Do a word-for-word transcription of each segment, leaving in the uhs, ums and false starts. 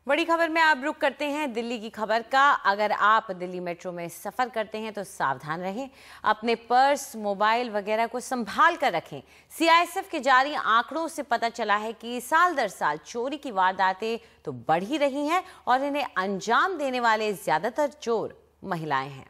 बड़ी खबर में आप रुक करते हैं दिल्ली की खबर का। अगर आप दिल्ली मेट्रो में सफर करते हैं तो सावधान रहें, अपने पर्स, मोबाइल वगैरह को संभाल कर रखें। सीआईएसएफ के जारी आंकड़ों से पता चला है कि साल दर साल चोरी की वारदातें तो बढ़ ही रही हैं और इन्हें अंजाम देने वाले ज्यादातर चोर महिलाएं हैं।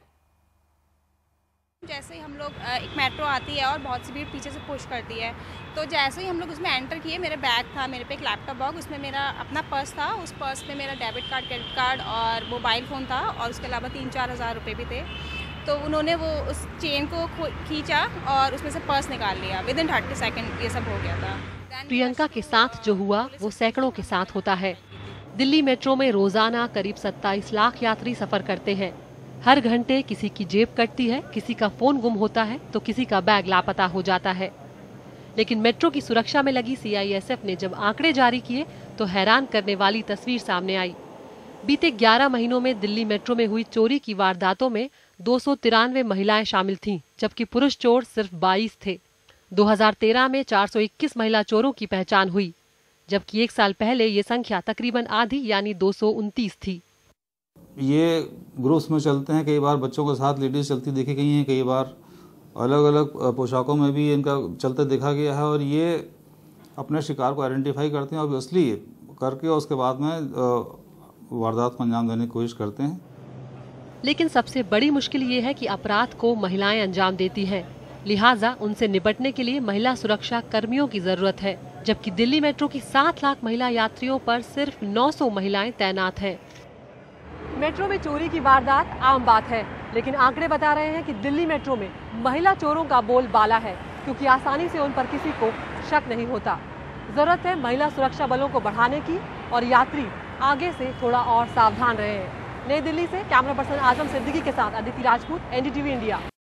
जैसे ही हम लोग एक मेट्रो आती है और बहुत सी भीड़ पीछे से पुश करती है, तो जैसे ही हम लोग उसमें एंटर किए, मेरे बैग था, मेरे पे एक लैपटॉप बॉक्स, उसमें मेरा अपना पर्स था, उस पर्स में मेरा डेबिट कार्ड, क्रेडिट कार्ड और मोबाइल फ़ोन था और उसके अलावा तीन चार हज़ार रुपये भी थे। तो उन्होंने वो उस चेन को खींचा और उसमें से पर्स निकाल लिया। विद इन थर्टी सेकेंड ये सब हो गया था। प्रियंका के साथ जो हुआ वो सैकड़ों के साथ होता है। दिल्ली मेट्रो में रोजाना करीब सत्ताईस लाख यात्री सफर करते हैं। हर घंटे किसी की जेब कटती है, किसी का फोन गुम होता है तो किसी का बैग लापता हो जाता है। लेकिन मेट्रो की सुरक्षा में लगी सीआईएसएफ ने जब आंकड़े जारी किए तो हैरान करने वाली तस्वीर सामने आई। बीते ग्यारह महीनों में दिल्ली मेट्रो में हुई चोरी की वारदातों में दो सौ तिरानवे महिलाएं शामिल थीं, जबकि पुरुष चोर सिर्फ बाईस थे। दो हज़ार तेरह में चार सौ इक्कीस महिला चोरों की पहचान हुई, जबकि एक साल पहले ये संख्या तकरीबन आधी यानी दो सौ उनतीस थी। ये ग्रुप्स में चलते हैं, कई बार बच्चों के साथ लेडीज चलती देखी गई हैं, कई बार अलग अलग पोशाकों में भी इनका चलते देखा गया है और ये अपने शिकार को आइडेंटिफाई करते हैं और असली करके उसके बाद में वारदात को अंजाम देने की कोशिश करते हैं। लेकिन सबसे बड़ी मुश्किल ये है कि अपराध को महिलाएं अंजाम देती हैं, लिहाजा उनसे निपटने के लिए महिला सुरक्षा कर्मियों की जरूरत है, जबकि दिल्ली मेट्रो की सात लाख महिला यात्रियों पर सिर्फ नौ सौ महिलाएं तैनात हैं। मेट्रो में चोरी की वारदात आम बात है, लेकिन आंकड़े बता रहे हैं कि दिल्ली मेट्रो में महिला चोरों का बोलबाला है, क्योंकि आसानी से उन पर किसी को शक नहीं होता। जरूरत है महिला सुरक्षा बलों को बढ़ाने की और यात्री आगे से थोड़ा और सावधान रहे। नई दिल्ली से कैमरा पर्सन आजम सिद्दीकी के साथ अदिति राजपूत, एनडीटीवी इंडिया।